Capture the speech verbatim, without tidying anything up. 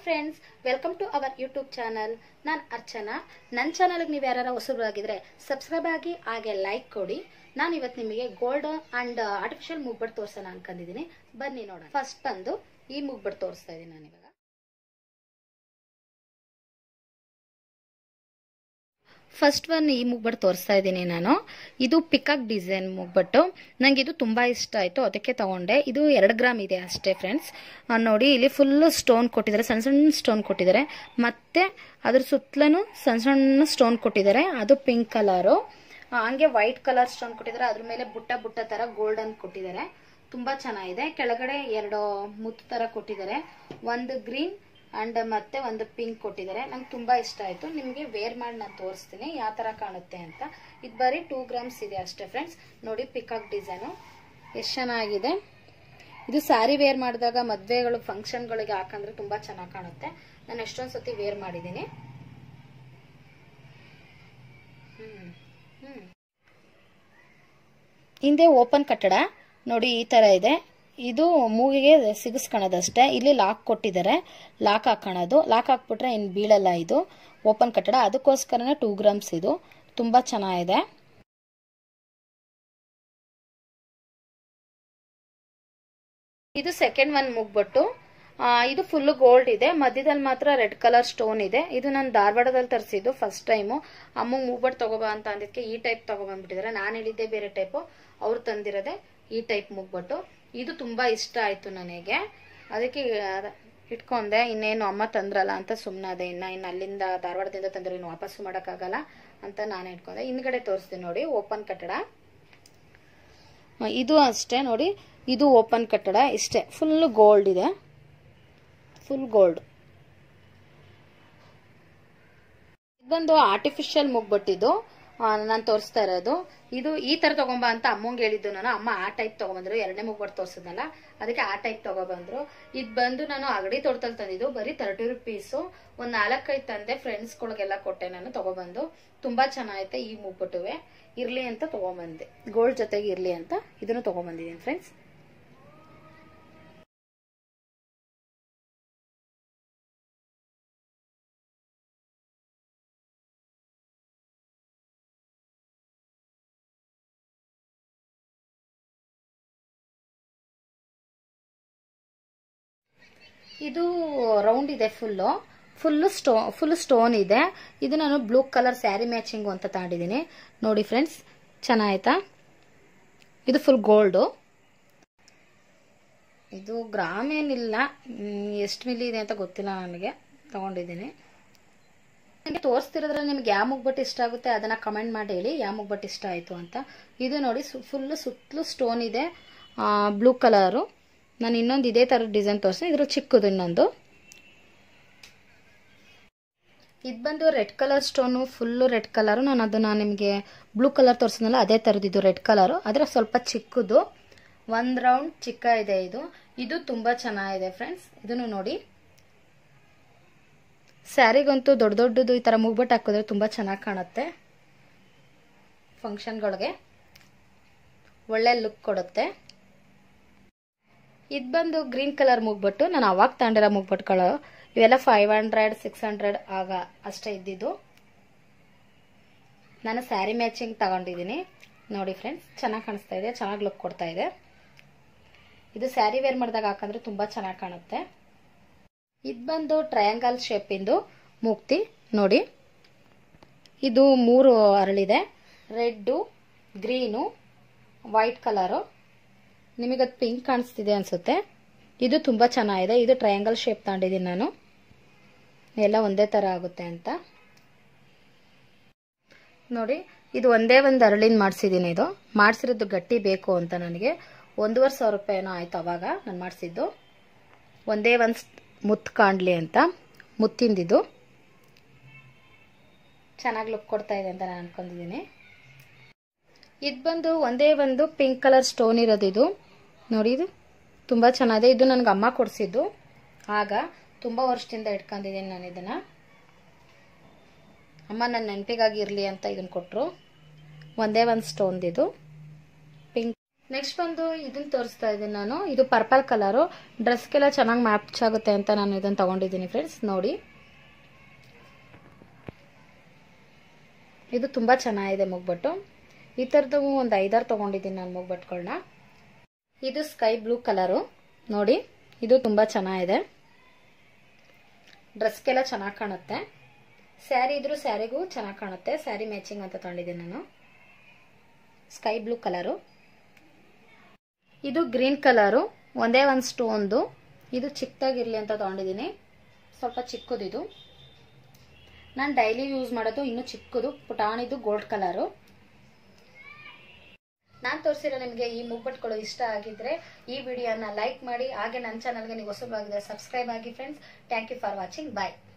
Friends, welcome to our YouTube channel. ನಾನು ಅರ್ಚನಾ. ನನ್ನ ಚಾನಲ್ಗೆ ನೀವು ಯಾರು ಹೊಸಬರಾಗಿದ್ರೆ ಸಬ್ಸ್ಕ್ರೈಬ್ ಆಗಿ, ಹಾಗೆ ಲೈಕ್ ಕೊಡಿ. ನಾನು ಇವತ್ತು ನಿಮಗೆ ಗೋಲ್ಡ್ ಅಂಡ್ ಆರ್ಟಿಫಿಷಿಯಲ್ ಮೂಗ್ಬಟ್ ತೋರಿಸೋಣ ಅನ್ಕೊಂಡಿದ್ದೀನಿ. ಬನ್ನಿ ನೋಡೋಣ. ಫಸ್ಟ್ ಬಂದು ಈ ಮೂಗ್ಬಟ್ ತೋರಿಸ್ತಾ ಇದ್ದೀನಿ ನಾನು ಇವಾಗ. ಫಸ್ಟ್ ಒನ್ ಈ ಮೂಗ್ಬಟ್ ತೋರಿಸ್ತಾ ಇದ್ದೀನಿ ನಾನು. ಇದು ಪಿಕಾಕ್ ಡಿಸೈನ್ ಮೂಗ್ಬಟ್ಟು. ನಂಗೆ ಇದು ತುಂಬಾ ಇಷ್ಟ ಆಯ್ತು, ಅದಕ್ಕೆ ತಗೊಂಡೆ. ಇದು ಎರಡು ಗ್ರಾಮ್ ಇದೆ ಅಷ್ಟೇ ಫ್ರೆಂಡ್ಸ್. ನೋಡಿ, ಇಲ್ಲಿ ಫುಲ್ ಸ್ಟೋನ್ ಕೊಟ್ಟಿದ್ದಾರೆ, ಸಣ್ಣ ಸಣ್ಣ ಸ್ಟೋನ್ ಕೊಟ್ಟಿದ್ದಾರೆ. ಮತ್ತೆ ಅದ್ರ ಸುತ್ತಲೂ ಸಣ್ಣ ಸಣ್ಣ ಸ್ಟೋನ್ ಕೊಟ್ಟಿದ್ದಾರೆ. ಅದು ಪಿಂಕ್ ಕಲರು. ಹಂಗೆ ವೈಟ್ ಕಲರ್ ಸ್ಟೋನ್ ಕೊಟ್ಟಿದ್ದಾರೆ. ಅದ್ರ ಮೇಲೆ ಬುಟ್ಟ ಬುಟ್ಟ ತರ ಗೋಲ್ಡನ್ ಕೊಟ್ಟಿದ್ದಾರೆ. ತುಂಬಾ ಚೆನ್ನಾಗಿದೆ. ಕೆಳಗಡೆ ಎರಡು ಮುತ್ತು ತರ ಕೊಟ್ಟಿದ್ದಾರೆ. ಒಂದು ಗ್ರೀನ್ ಅಂಡ್ ಮತ್ತೆ ಒಂದು ಪಿಂಕ್ ಕೊಟ್ಟಿದ್ದಾರೆ. ನಂಗೆ ತುಂಬಾ ಇಷ್ಟ ಆಯ್ತು. ನಿಮಗೆ ವೇರ್ ಮಾಡಿ ನಾನು ತೋರಿಸ್ತೀನಿ ಯಾವ ತರ ಕಾಣುತ್ತೆ ಅಂತ. ಇದು ಬರೀ ಟೂ ಗ್ರಾಮ್ಸ್ ಇದೆ ಅಷ್ಟೇ ಫ್ರೆಂಡ್ಸ್. ನೋಡಿ, ಪಿಕಾಕ್ ಡಿಸೈನು ಎಷ್ಟು ಚೆನ್ನಾಗಿದೆ. ಇದು ಸ್ಯಾರಿ ವೇರ್ ಮಾಡಿದಾಗ ಮದ್ವೆಗಳು ಫಂಕ್ಷನ್ಗಳಿಗೆ ಹಾಕಂದ್ರೆ ತುಂಬಾ ಚೆನ್ನಾಗಿ ಕಾಣುತ್ತೆ. ನಾನು ಎಷ್ಟೊಂದು ಸತಿ ವೇರ್ ಮಾಡಿದ್ದೀನಿ. ಹ್ಮ್ ಹ್ಮ್ ಹಿಂದೆ ಓಪನ್ ಕಟ್ಟಡ ನೋಡಿ, ಈ ತರ ಇದೆ. ಇದು ಮೂಗಿಗೆ ಸಿಗಿಸ್ಕೊಳ್ಳೋದಷ್ಟೇ. ಇಲ್ಲಿ ಲಾಕ್ ಕೊಟ್ಟಿದ್ದಾರೆ, ಲಾಕ್ ಹಾಕೋಣದು. ಲಾಕ್ ಹಾಕ್ಬಿಟ್ರೆ ಇನ್ನು ಬೀಳಲ್ಲ. ಇದು ಓಪನ್ ಕಟ್ಟಡ, ಅದಕ್ಕೋಸ್ಕರನೇ ಟೂ ಗ್ರಾಮ್ಸ್. ಇದು ತುಂಬಾ ಚೆನ್ನಾಗಿದೆ. ಇದು ಸೆಕೆಂಡ್ ಒನ್ ಮೂಗ್ಬಟ್ಟು. ಇದು ಫುಲ್ ಗೋಲ್ಡ್ ಇದೆ, ಮಧ್ಯದಲ್ಲಿ ಮಾತ್ರ ರೆಡ್ ಕಲರ್ ಸ್ಟೋನ್ ಇದೆ. ಇದು ನಾನು ಧಾರವಾಡದಲ್ಲಿ ತರಿಸಿದ್ದು ಫಸ್ಟ್ ಟೈಮು. ಅಮ್ಮ ಮೂಗ್ಬಟ್ಟು ತಗೋಬಾ ಅಂತ ಅಂದಿದ್ದಕ್ಕೆ ಈ ಟೈಪ್ ತಗೊಬಂದ್ಬಿಟ್ಟಿದ್ದಾರೆ. ನಾನು ಹೇಳಿದ್ದೆ ಬೇರೆ ಟೈಪು, ಅವ್ರು ತಂದಿರೋದೆ ಈ ಟೈಪ್ ಮೂಗ್ಬಟ್ಟು. ಇದು ತುಂಬಾ ಇಷ್ಟ ಆಯ್ತು ನನಗೆ, ಅದಕ್ಕೆ ಇಟ್ಕೊಂಡೆ. ಇನ್ನೇನು ಅಮ್ಮ ತಂದ್ರಲ್ಲ ಅಂತ ಸುಮ್ಮನಾದೆ. ಇನ್ನ ಇನ್ನು ಅಲ್ಲಿಂದ ಧಾರವಾಡದಿಂದ ತಂದ್ರೆ ಇನ್ನು ವಾಪಸ್ಸು ಮಾಡೋಕ್ಕಾಗಲ್ಲ ಅಂತ ನಾನು ಇಟ್ಕೊಂಡೆ. ಹಿಂದ್ಗಡೆ ತೋರಿಸ್ತೀನಿ ನೋಡಿ, ಓಪನ್ ಕಟ್ಟಡ. ಇದು ಅಷ್ಟೇ ನೋಡಿ, ಇದು ಓಪನ್ ಕಟ್ಟಡ ಇಷ್ಟೇ. ಫುಲ್ ಗೋಲ್ಡ್ ಇದೆ, ಫುಲ್ ಗೋಲ್ಡ್. ಇದೊಂದು ಆರ್ಟಿಫಿಷಿಯಲ್ ಮೂಗ್ಬಟ್ಟಿದ್ದು ನಾನು ತೋರಿಸ್ತಾ ಇರೋದು. ಇದು ಈ ತರ ತಗೊಂಬ ಅಂತ ಅಮ್ಮಂಗೆ ಹೇಳಿದ್ದು ನಾನು. ಅಮ್ಮ ಆ ಟೈಪ್ ತಗೊಂಬಂದ್ರು. ಎರಡನೇ ಮೂಗ್ಬಟ್ಟು ತೋರಿಸಿದ್ನಲ್ಲ, ಅದಕ್ಕೆ ಆ ಟೈಪ್ ತಗೊಬಂದ್ರು. ಇದು ಬಂದು ನಾನು ಅಗಡಿ ತೋಟದಲ್ಲಿ ತಂದಿದ್ದು. ಬರೀ ತರ್ಟಿ ರುಪೀಸು. ಒಂದ್ ನಾಲ್ಕೈದು ತಂದೆ, ಫ್ರೆಂಡ್ಸ್ಗಳಿಗೆಲ್ಲ ಕೊಟ್ಟೆ ನಾನು ತಗೊಬಂದು. ತುಂಬಾ ಚೆನ್ನಾಗೈತೆ ಈ ಮೂಗ್ಬಟ್ಟುವೆ. ಇರ್ಲಿ ಅಂತ ತಗೊಂಬಂದೆ, ಗೋಲ್ಡ್ ಜೊತೆಗೆ ಇರ್ಲಿ ಅಂತ ಇದನ್ನು ತಗೊಂಬಂದಿದ್ದೀನಿ ಫ್ರೆಂಡ್ಸ್. ಇದು ರೌಂಡ್ ಇದೆ, ಫುಲ್ಲು ಫುಲ್ಲು ಸ್ಟೋ ಫುಲ್ ಸ್ಟೋನ್ ಇದೆ. ಇದು ನಾನು ಬ್ಲೂ ಕಲರ್ ಸ್ಯಾರಿ ಮ್ಯಾಚಿಂಗು ಅಂತ ತಗೊಂಡಿದ್ದೀನಿ. ನೋಡಿ ಫ್ರೆಂಡ್ಸ್, ಚೆನ್ನಾಯ್ತಾ? ಇದು ಫುಲ್ ಗೋಲ್ಡು. ಇದು ಗ್ರಾಮ್ ಏನಿಲ್ಲ, ಎಷ್ಟು ಮಿಲಿ ಇದೆ ಅಂತ ಗೊತ್ತಿಲ್ಲ ನನಗೆ. ತಗೊಂಡಿದ್ದೀನಿ. ನನಗೆ ತೋರಿಸ್ತಿರೋದ್ರಲ್ಲಿ ನಿಮ್ಗೆ ಯಾವ ಮೂಗ್ಬಟ್ಟು ಇಷ್ಟ ಆಗುತ್ತೆ ಅದನ್ನ ಕಮೆಂಟ್ ಮಾಡಿ ಹೇಳಿ, ಯಾವ ಮೂಗ್ಬಟ್ಟು ಇಷ್ಟ ಆಯ್ತು ಅಂತ. ಇದು ನೋಡಿ, ಫುಲ್ ಸುತ್ತಲೂ ಸ್ಟೋನ್ ಇದೆ, ಬ್ಲೂ ಕಲರು. ನಾನು ಇನ್ನೊಂದು ಇದೇ ತರ ಡಿಸೈನ್ ತೋರಿಸ್ತೀನಿ. ಇದ್ರ ಚಿಕ್ಕದು ಇನ್ನೊಂದು. ಇದು ಬಂದು red colour stone, full red colour. ನಾನು ಅದನ್ನ ನಿಮಗೆ ಬ್ಲೂ ಕಲರ್ ತೋರಿಸಿದ್ನಲ್ಲ, ಅದೇ ತರದಿದ್ದು ರೆಡ್ ಕಲರು. ಆದರೆ ಸ್ವಲ್ಪ ಚಿಕ್ಕದು, ಒಂದ್ ರೌಂಡ್ ಚಿಕ್ಕ ಇದೆ ಇದು. ಇದು ತುಂಬಾ ಚೆನ್ನಾಗಿದೆ ಫ್ರೆಂಡ್ಸ್. ಇದನ್ನು ನೋಡಿ, ಸ್ಯಾರಿಗಂತೂ ದೊಡ್ಡ ದೊಡ್ಡದು ಈ ತರ ಮೂಗ್ಬಟ್ಟು ಹಾಕಿದ್ರೆ ತುಂಬಾ ಚೆನ್ನಾಗಿ ಕಾಣುತ್ತೆ. ಫಂಕ್ಷನ್ಗಳಿಗೆ ಒಳ್ಳೆ ಲುಕ್ ಕೊಡುತ್ತೆ. ಇದು ಬಂದು ಗ್ರೀನ್ ಕಲರ್ ಮೂಗ್ಬಟ್ಟು. ನಾನು ಅವಾಗ ತಗೊಂಡಿರೋ ಮೂಗ್ಬಟ್ಟುಗಳು ಇವೆಲ್ಲ ಫೈವ್ ಹಂಡ್ರೆಡ್ ಸಿಕ್ಸ್ ಹಂಡ್ರೆಡ್ ಆಗ ಅಷ್ಟೇ ಇದ್ದಿದ್ದು. ನಾನು ಸ್ಯಾರಿ ಮ್ಯಾಚಿಂಗ್ ತಗೊಂಡಿದ್ದೀನಿ. ನೋಡಿ ಫ್ರೆಂಡ್ಸ್, ಚೆನ್ನಾಗಿ ಕಾಣಿಸ್ತಾ ಇದೆ, ಚೆನ್ನಾಗಿ ಲುಕ್ ಕೊಡ್ತಾ ಇದೆ. ಇದು ಸ್ಯಾರಿ ವೇರ್ ಮಾಡಿದಾಗ ಹಾಕಂದ್ರೆ ತುಂಬಾ ಚೆನ್ನಾಗಿ ಕಾಣುತ್ತೆ. ಇದು ಬಂದು ಟ್ರಯಾಂಗಲ್ ಶೇಪಿಂದು ಮೂಗ್ತಿ. ನೋಡಿ, ಇದು ಮೂರು ಅರಳಿದೆ, ರೆಡ್ಡು, ಗ್ರೀನು, ವೈಟ್ ಕಲರು. ನಿಮಗದು ಪಿಂಕ್ ಕಾಣಿಸ್ತಿದೆ ಅನ್ಸುತ್ತೆ. ಇದು ತುಂಬಾ ಚೆನ್ನಾಗಿದೆ. ಇದು ಟ್ರಯಾಂಗಲ್ ಶೇಪ್ ತಗೊಂಡಿದ್ದೀನಿ ನಾನು, ಎಲ್ಲ ಒಂದೇ ತರ ಆಗುತ್ತೆ ಅಂತ. ನೋಡಿ, ಇದು ಒಂದೇ ಒಂದು ಅರಳಿನ ಮಾಡಿಸಿದ್ದೀನಿ. ಇದು ಮಾಡಿಸಿರೋದು ಗಟ್ಟಿ ಬೇಕು ಅಂತ ನನಗೆ. ಒಂದೂವರೆ ಸಾವಿರ ರೂಪಾಯಿನೋ ಆಯ್ತು ಅವಾಗ ನಾನು ಮಾಡಿಸಿದ್ದು. ಒಂದೇ ಒಂದು ಮುತ್ತು ಕಾಣಲಿ ಅಂತ ಮುತ್ತಿಂದಿದ್ದು. ಚೆನ್ನಾಗಿ ಲುಕ್ ಕೊಡ್ತಾ ಇದೆ ಅಂತ ನಾನು ಅನ್ಕೊಂಡಿದ್ದೀನಿ. ಇದು ಬಂದು ಒಂದೇ ಒಂದು ಪಿಂಕ್ ಕಲರ್ ಸ್ಟೋನ್ ಇರೋದು. ಇದು ನೋಡಿ, ಇದು ತುಂಬಾ ಚೆನ್ನಾಗಿದೆ. ಇದು ನನಗೆ ಅಮ್ಮ ಕೊಡಿಸಿದ್ದು. ಆಗ ತುಂಬಾ ವರ್ಷದಿಂದ ಇಟ್ಕೊಂಡಿದ್ದೀನಿ ನಾನು ಇದನ್ನ. ಅಮ್ಮ ನನ್ನ ನೆನಪಿಗಾಗಿ ಇರಲಿ ಅಂತ ಇದನ್ನ ಕೊಟ್ಟರು. ಒಂದೇ ಒಂದು ಸ್ಟೋನ್ ಇದು ಪಿಂಕ್. ನೆಕ್ಸ್ಟ್ ಬಂದು ಇದನ್ನ ತೋರಿಸ್ತಾ ಇದ್ದೀನಿ ನಾನು. ಇದು ಪರ್ಪಲ್ ಕಲರು, ಡ್ರೆಸ್ಗೆಲ್ಲ ಚೆನ್ನಾಗಿ ಮ್ಯಾಚ್ ಆಗುತ್ತೆ ಅಂತ ನಾನು ಇದನ್ನು ತಗೊಂಡಿದ್ದೀನಿ ಫ್ರೆಂಡ್ಸ್. ನೋಡಿ, ಇದು ತುಂಬ ಚೆನ್ನಾಗಿದೆ ಮುಗ್ಬಟ್ಟು. ಈ ಥರದ್ದು ಒಂದು ಐದಾರು ತೊಗೊಂಡಿದ್ದೀನಿ ನಾನು ಮುಗ್ಬಟ್ಟುಗಳನ್ನ. ಇದು ಸ್ಕೈ ಬ್ಲೂ ಕಲರು, ನೋಡಿ ಇದು ತುಂಬ ಚೆನ್ನಾಗಿದೆ, ಡ್ರೆಸ್ಗೆಲ್ಲ ಚೆನ್ನಾಗಿ ಕಾಣುತ್ತೆ. ಸ್ಯಾರಿ ಇದ್ರೂ ಸ್ಯಾರಿಗೂ ಚೆನ್ನಾಗಿ ಕಾಣುತ್ತೆ, ಸ್ಯಾರಿ ಮ್ಯಾಚಿಂಗ್ ಅಂತ ತಗೊಂಡಿದ್ದೀನಿ ನಾನು. Sky blue colour. ಇದು ಗ್ರೀನ್ ಕಲರು, ಒಂದೇ ಒಂದು ಸ್ಟೋನ್ದು. ಇದು ಚಿಕ್ಕದಾಗಿರಲಿ ಅಂತ ತಗೊಂಡಿದ್ದೀನಿ, ಸ್ವಲ್ಪ ಚಿಕ್ಕದಿದು. ನಾನು ಡೈಲಿ ಯೂಸ್ ಮಾಡೋದು ಇನ್ನೂ ಚಿಕ್ಕದು ಪುಟಾಣಿದು ಗೋಲ್ಡ್ ಕಲರು. ನಾನು ತೋರಿಸಿರೋ ನಿಮಗೆ ಈ ಮುಗ್ಬಟ್ಟುಗಳು ಇಷ್ಟ ಆಗಿದ್ರೆ ಈ ವಿಡಿಯೋನ ಲೈಕ್ ಮಾಡಿ, ಹಾಗೆ ನನ್ನ ಚಾನಲ್ಗೆ ನೀವು ಹೊಸಬರಾಗಿದ್ದರೆ ಸಬ್ಸ್ಕ್ರೈಬ್ ಆಗಿ friends. Thank you for watching. Bye.